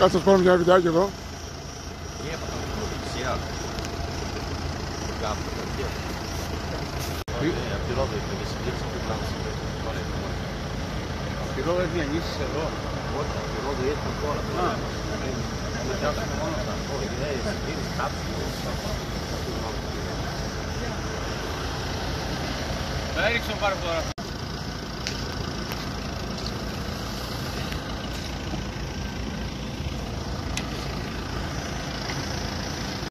Κάτσε να σπάνω μια βιντεάκι εδώ. Τη ρόδο έχει διανύσεις εδώ. Όχι, τη ρόδο ήρθαν τώρα. Μόνο στα θα έριξω πάρω τώρα.